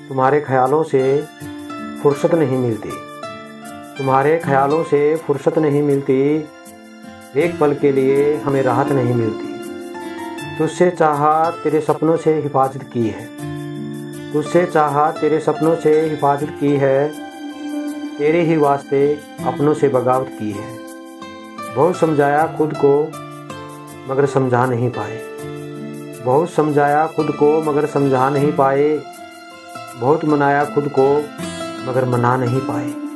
तुम्हारे ख्यालों से फुर्सत नहीं मिलती, तुम्हारे ख्यालों से फुर्सत नहीं मिलती, एक पल के लिए हमें राहत नहीं मिलती। तुझसे चाहा तेरे सपनों से हिफाजत की है, तुझसे चाहा तेरे सपनों से हिफाजत की है, तेरे ही वास्ते अपनों से बगावत की है। बहुत समझाया खुद को मगर समझा नहीं पाए, बहुत समझाया खुद को मगर समझा नहीं पाए, बहुत मनाया खुद को मगर मना नहीं पाए।